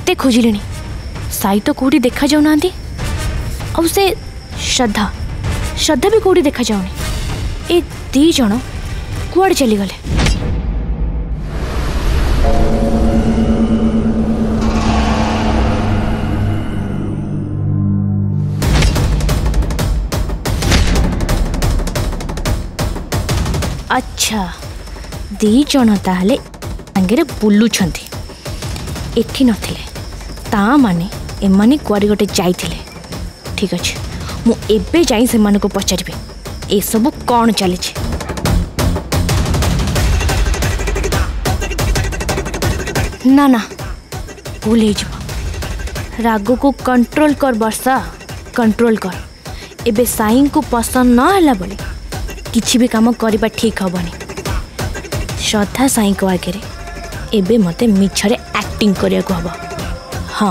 केते खोजिले साई तो कौटी देखा जाऊ ना और से श्रद्धा श्रद्धा भी कौटी देखा जाऊनी। ए दी जन कुआड़े चली गले। अच्छा दी जन ताहले आंगे बुलुछंती एठी नथिले ता माने एमाने कुआड़ी गोटे जाइथिले। ठीक अच्छे मु एबे जाई से माने को पचारिबे ए सब कौन चली। ना ना भूल हो राग को कंट्रोल कर वर्षा कंट्रोल कर। एबे साईं को पसंद न हला बोले किछि भी काम करबा ठीक हबनी। श्रद्धा साईं को आगे एबे मते मिछरे एक्टिंग करिया को हबो। हाँ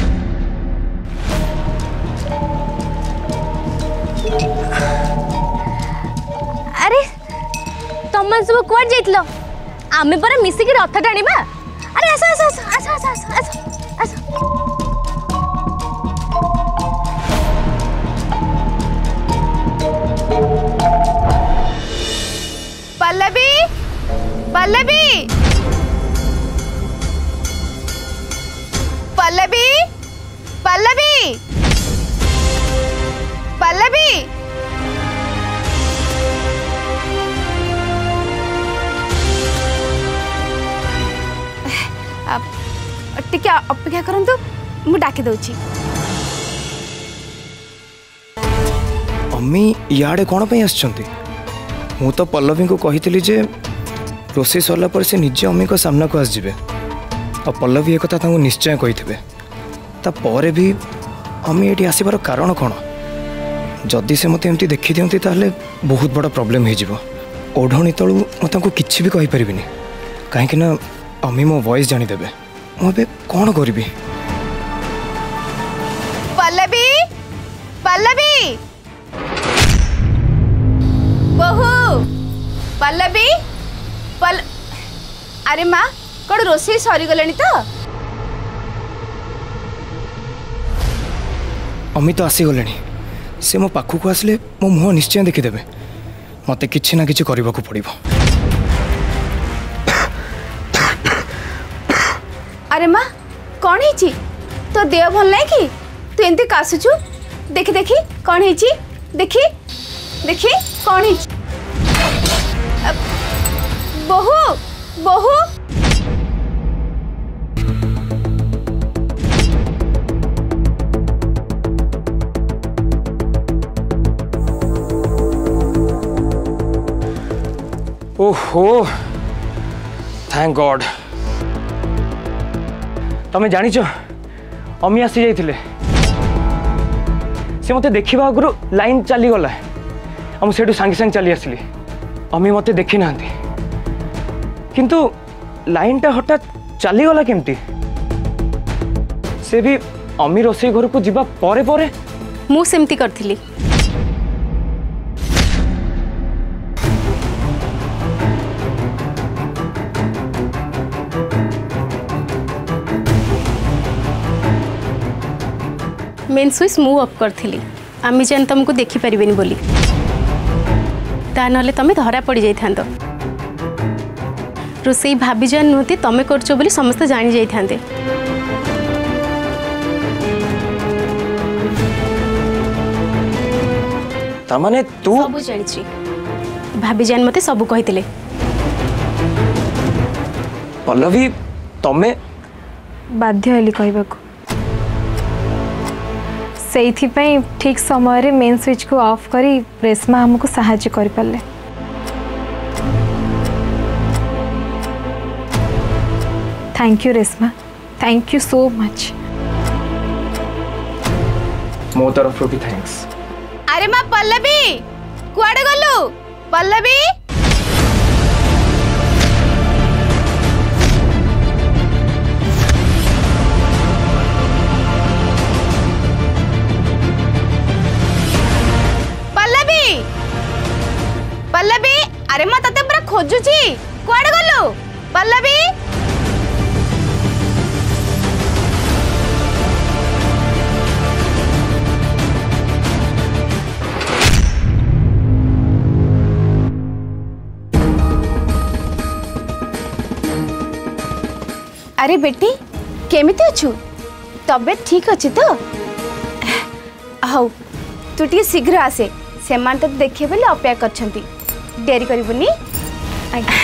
अरे तुम सब कुआड जाइतलो आमे पर मिसिक रथ टाणीबा। अरे आस आस आस आस आस आस आस आस पल्लवी पल्लवी पल्लवी पल्लवी पल्लवी टिके अपेक्षा करंतु मु डाके दउची। अम्मी इयाडे कौन पे आछंती? मु तो पल्लवी को कही जे रोसे सरला पर से निजे अम्मी को सामना को आस जिवे और पल्लवी एक कथा तांको निश्चय कही तापर भी अम्मी ये आसबार कारण कौन? जदि से मत एमती देखी दिखती ताहले बहुत बड़ा प्रॉब्लम हो ओढ़णी तलू मुझे किसी भी कही परिबिनी कहीं ना अम्मी मो वॉइस जानीदेवे मुझे कौन करी। पल्लवी पल्लवी बहु पल्लवी अरे माँ कौन रोसे सरी गलानी तो? अम्मी तो आसीगले से मो पाखक आसले मो मुह निश्चय देखीदेवे मत कि ना कि करने को पड़ो। अरे माँ कौन है तो देह भल ना कि तू एमती कासुचु? देखी देखी कौन है देखी देखी कौन है? बहु बहु ओहो थैंक गॉड तमें जानिच अम्मी आसी जाइथिले से मते देखिबा आगु लाइन चली गला हम सेठू सांगे सांगे चली आसली अम्मी मते देखी ना किंतु लाइन टा हठात चली गला केमती से भी अम्मी रोसे घर को जीवा परे परे मु सेमती करथिली। मेन स्विच मु ऑफ करथिली आमी जान तुमको देखि परिबेनी बोली ता नले तमे धरा पड़ी जाई थांतो रोसई भाभी जान नुती तमे करछो बोली समस्त जानि जाई थांते। ता माने तू सब जानिछि भाभी जान मते सब कहितले। पल्लवी तमे बाध्य हेली कहबाकू से ठीक समय रे मेन स्विच को ऑफ करी रेशमा हमको सहायता कर पाले। Thank you Reshma thank you so much. मो तरफ भी थैंक्स। अरे माँ पल्लवी कुआडे गलु? पल्लवी पल्लवी अरे माँ तते पूरा खोजुची कुआडे गलु? पल्लवी अरे बेटी केमिति अच्छु तबियत ठीक अच्छी तो हौ तू टी शीघ्र आसे से तो देखे बोले अपेक्षा करछंती डेरी करबुनी आज्ञा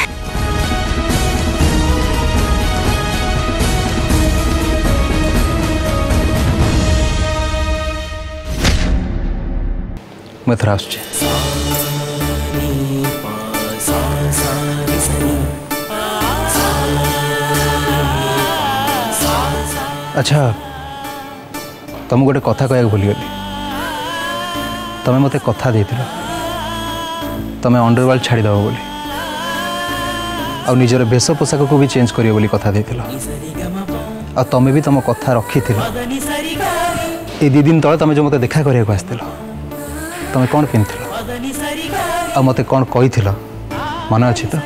मैं थोड़ा आसुचे अच्छा तुम गोटे कथा कह भूलीगली तुम्हें मत कथा दे तुम्हें अंडरवर्ल्ड छाड़ीदेव बोली आ निजर वेश पोशाक को भी चेंज करियो बोली कथा दे आ तुम्हें भी तुम कथा रखी ए 2 दिन तले तुम जो मत देखा करिया को आसथिल तुम कौन पिंधिल आ मत कौन कही मन अच्छी तो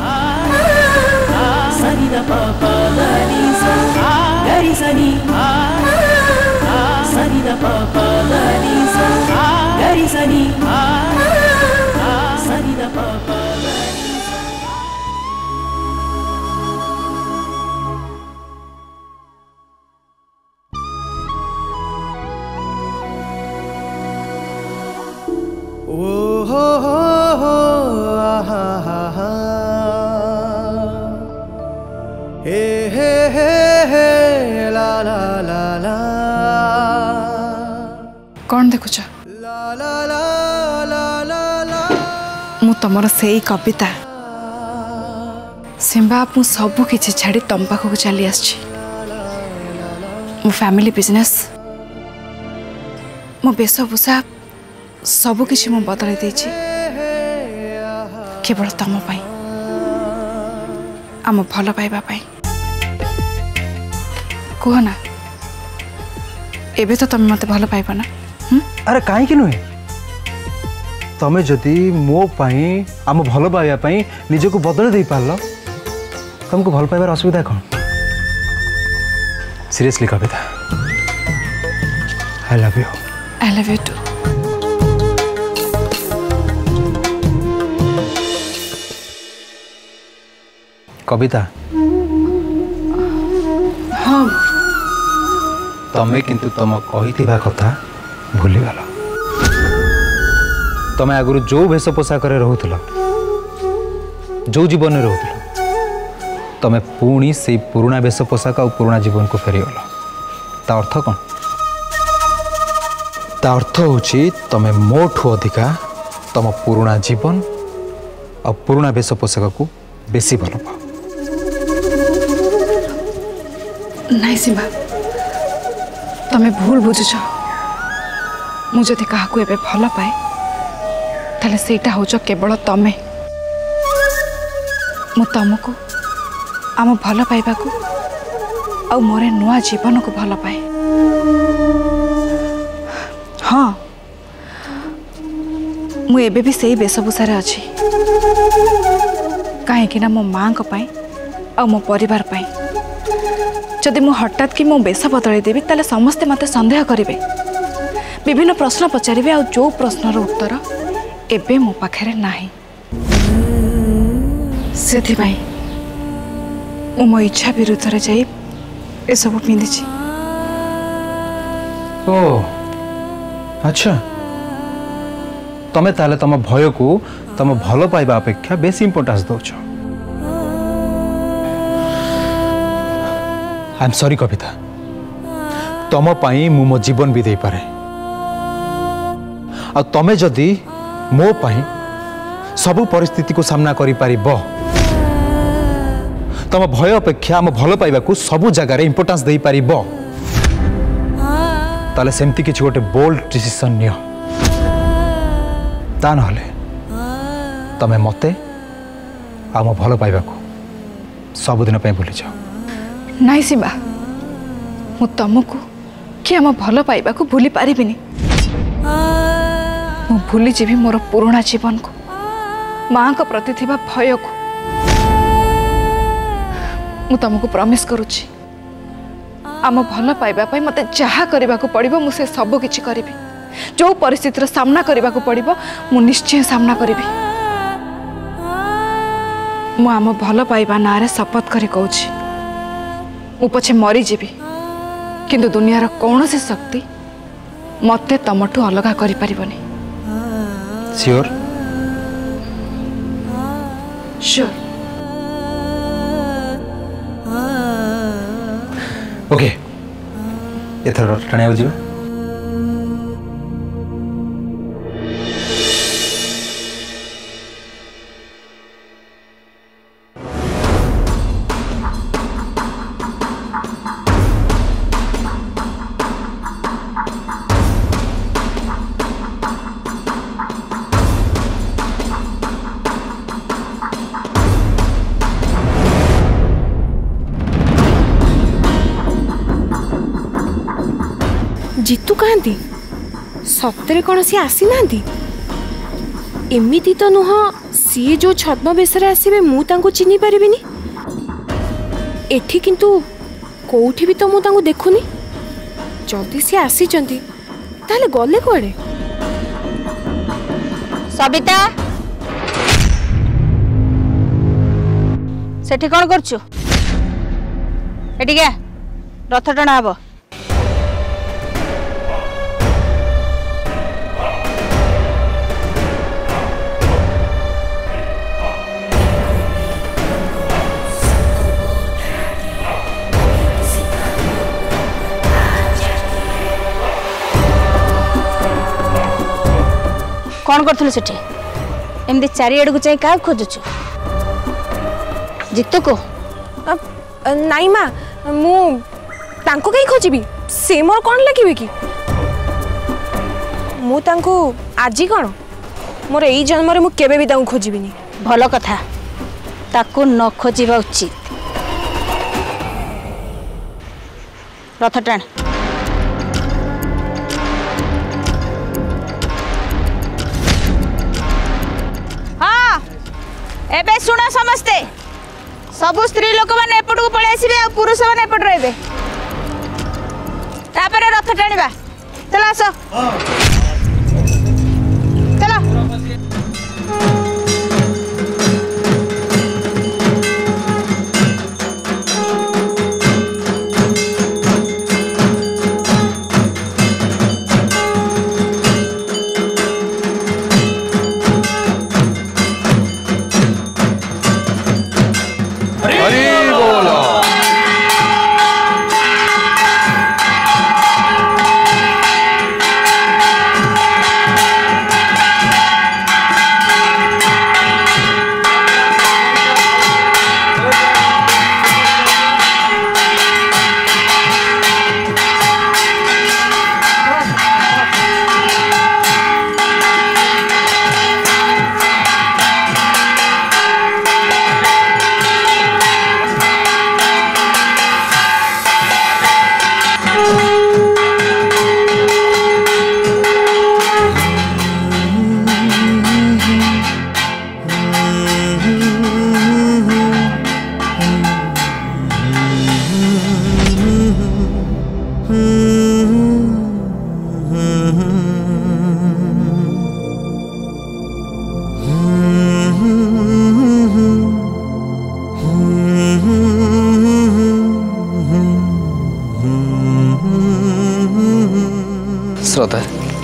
कौन देखुच मु तुमर से कविता सिंबा मु सबू किछि छाड़ी तुम पाखक चली आछि मो फैमिली बिजनेस मो वेशभूषा सबू किछि मु बदलाई देछि केवल तुम पाई आम भल पाइबा पाई कह ना एबे तो तुम मते भल पाइबा ना अरे कहीं नुहे तमें जदि मो पाई आम भल पाइबा निज को बदल दे पार तुमको भल पाइबार असुविधा कौन seriously Kavita I love you too Kavita हाँ तमें किंतु तुम कही कथा भूलीगल तमें आगु जो वेश पोशाक रोल जो जीवन में रोल तमें पुणी से पुराणा वेश पोशाक और पुराणा जीवन को फेरीगल ता अर्थ कौन ता अर्थ हूँ तमें मोठू अधिका तुम पुराणा जीवन और पुराणा वेश पोशाक को बेसी भल पाओ नहीं सीमा तमें भूल बुझुछ मुझे क्या भल पाए ताले सेटा होच केवल तमें मु तुमको आम भल पाइबा को आ मोरे नुआ जीवन को भल पाए हाँ मु एबे भी सही वेशभूषा अच्छी कहीं मो माँ आ मो परिवार पाई जदि मु हठात कि मो वेश बदल देवी ताले समस्ते मते संदेह करेंगे विभिन्न प्रश्न पचारे आ जो प्रश्नर उत्तर एबे मो पाखे नाही सेथिबाई मो इच्छा विरुद्ध रे जाई ए सब पिंधिछि ओ अच्छा तमें ताले तम भय को तम भल पाइबा अपेक्षा बेसी इंपोर्टेंस दौच आई एम सॉरी कविता तुम पाई मु मो जीवन भी दे पारे आ तमें जदि मो पाई सबु परिस्थिति को सामना करि पारिबो तुम भय अपेक्षा आम भल पाइबा को सबु जगार इंपोर्टेंस दे पारिबो ताले सेमती किछि गोटे बोल्ड डिसीजन नियो ता नहले तमें मते आम भल पाइबा को सबुदिन पे भूली जाओ नाई सीमा मु तुमको कि आम भल पाइबा को भूली पारिबिनी मु भूली जीवी मोर पुराणा जीवन को माँ को प्रति थिबा भय को मु तुमको प्रॉमिस करुछि आम भल पाइबा पई मते जहा करबा को पड़िबो मु से सब किछि करिबि जो परिस्थितिर सामना करबा को पड़िबो मु निश्चय सामना करिबि मु आम भल पाइबा नारे शपथ करी कहूछि मु पछे मरीजी किंतु दुनियार कौन सी शक्ति मते तमठू अलग करि परिबनी। Sure sure. ओके एथर टाणिया जीव। जीतू कहती सतरे कौन सी आसी ना एमती तो नुह सी जो छद्म बेसरे आसवे मुझे चिन्ह पारिनी एठी किंतु कौटी भी तो मुझे देखुनी जदि सी आसी ताले गले कुआडे। सबिता सेठी कौन करछु एठी के रथ टଣା हबो। कौन करथुल सेठी एमदी चारिआड को चाहे क्या खोजुछु जीतू को नाई माँ मु तांको कहीं खोजी से मोर कौन लगे कि मु तांको आजी कौन मोर यही जन्म रे मु केबे भी तांको खोजिबिनी। भल कथा ताकू न खोजिबा उचित। रथ टाण। एबे सुना समस्ते सबु स्त्री लोक माने एपट को पळे आसीबे आ पुरुष माने एपट रहबे तापर रथ टाणीबा। चला आसो चला। श्रद्धा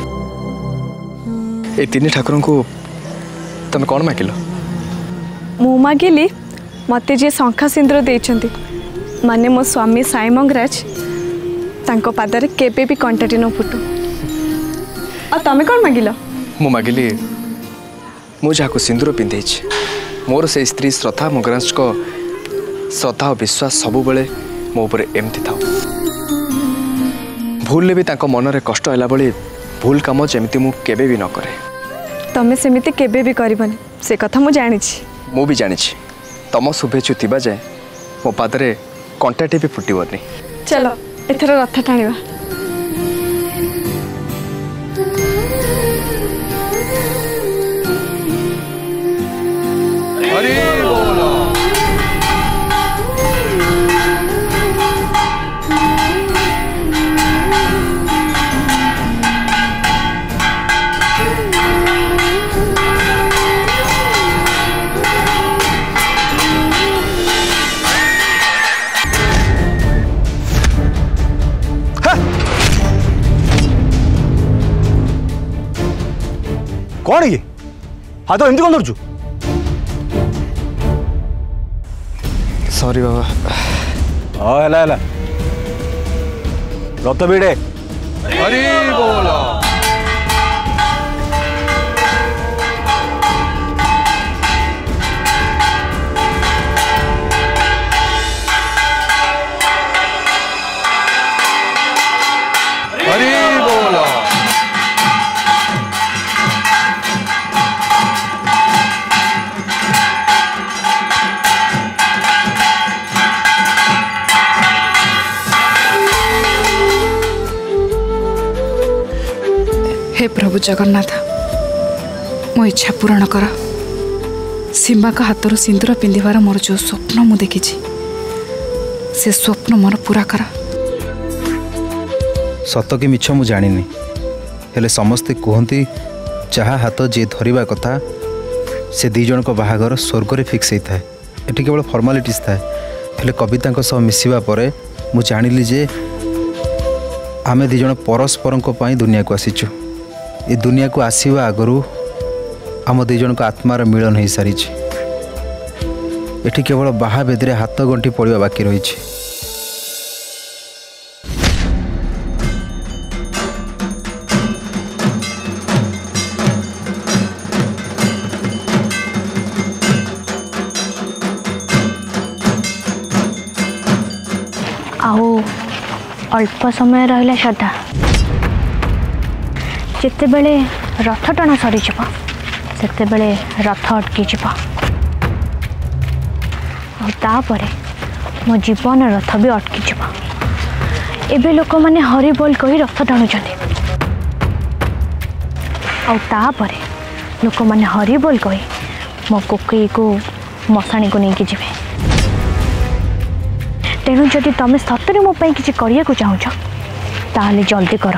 ये तीन ठाकुर को तुम कौन मागिल? मु मागिली मते जे शंखा सिंदूर देइछंती माने मो स्वामी साई मंगराज तांको पादरे केबे भी कंटाटी न फुटू। आ तमे कौन मागिल? मु मागिली मु जहाँ सिंदूर पिंधे मोर से स्त्री श्रद्धा मंगराज को श्रद्धा और विश्वास सबु बेले मो ऊपर एमती था भूल भी तांको मन रे कष्ट होला बळे भूल काम जेमती मु केबे भी न करे। तमे सेमिति केबे भी करबनी से कथा मु जानि छी। मु भी जानि छी तम शुभेच्छु थिबा जाय मो पादरे कंटाटी भी फुटिबनी। चलो एथर रथ टाणीबा। कौन ये हाथ एमती कौन धरचु सॉरी बाबा हाँ है रथ भिड़े हरि बोल हरि बोल हे प्रभु जगन्नाथ मो इच्छा पूरण कर सीमा का हाथ सिंदूर पिंधार मोर जो स्वप्न मु देखी से स्वप्न मोर पूरा कर सत कि मिछ मु जानिनी हेले समस्ते कहती जहाँ हाथ जे धरिबा कथा से दी जन को बाहागर स्वर्ग रे फिक्स होता है एटी केवल फॉर्मालिटीज थाए हेले कविता सह मिसिबा परे मु जानिली जे आमे दी जन परस्पर दुनिया को आसीचु ए दुनिया को आसीबा आगरू आम दी जन को आत्मार मिलन हो सारी एटी केवल बाहा बेदरे हाथ गंठी पड़वा बाकी रही अल्प समय रहा श्रद्धा जिते बेले रथ टଣା सरीज से रथ अटकी तापर मो जीवन रथ भी अटकी एबे लोक मैंने हरि बोल कही रथ टाणुचंती आपर लोक मैंने हरि बोल कही मो कोकई को मशाणी को लेकिन जीवे तेणु जदि तुम सतरे मो किसी करिया को चाहूच ताहले जल्दी कर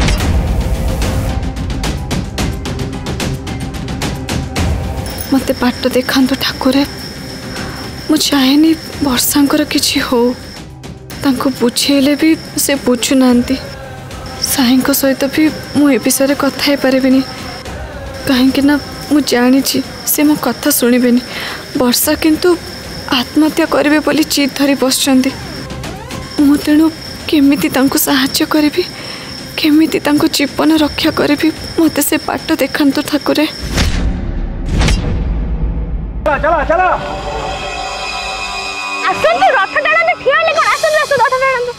मते बाट देखांतु ठाकुरे मु चाहेनी वर्षांकर किछि हो तांको बुझेले भी से बुझु नांती साईं को सहित भी मु ए विषय कथा पारिबिनी कहीं ना मु जानी से मो कथा शुणिबेनी वर्षा किंतु आत्महत्या करेंगे बोली जीत धरी बसचंती मु तेणु केमिति तांको साहाय्य करिबी केमिति तांको जीवन रक्षा करिबी मते से बाट देखांतु ठाकुरे चला चला आसन तो रथ टाणा ठिया ले कोन आसन रथ टाणा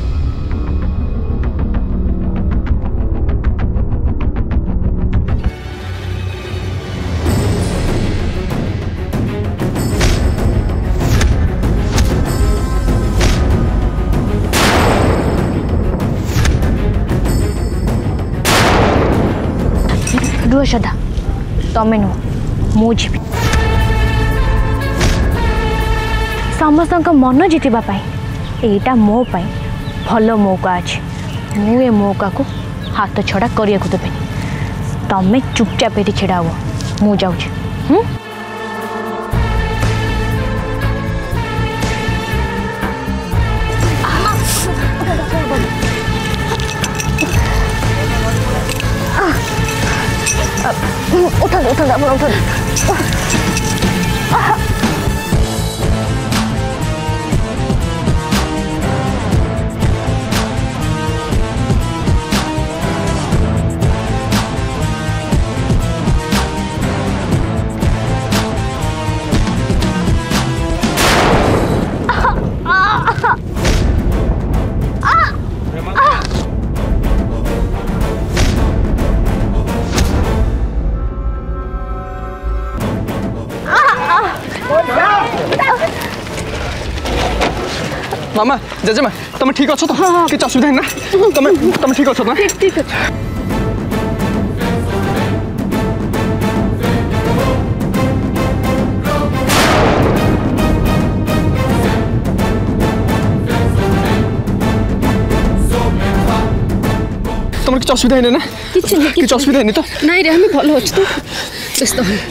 रुह श्रद्धा तमें नुह मु जी समस्त मन जितवा एटा मो भल मौका अच्छे मुझे मौका को हाथ छड़ा करिया को देवे तमें चुपचाप ये छिड़ा हुआ मु जाऊँ उठा उठा मामा जेजेमा तुम ठीक अच्छो तो किसी असुविधा ना तुम ठीक अच्छो ना ठीक अच्छे तुम किसी असुविधा है ना किसी असुविधा है तो नहीं रे हमें भल अच्छे तो व्यस्त हो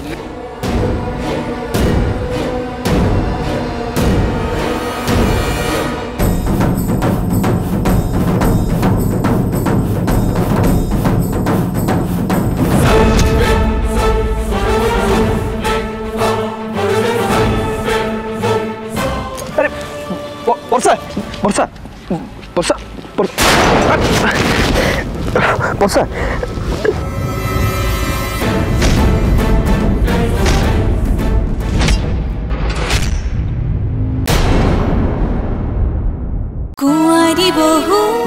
ବର୍ଷା कुंवारी बहू